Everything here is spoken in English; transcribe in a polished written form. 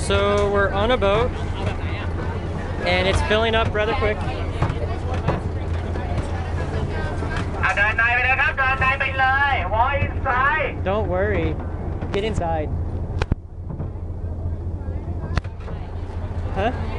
So we're on a boat, and it's filling up rather quick. Don't worry. Get inside. Huh?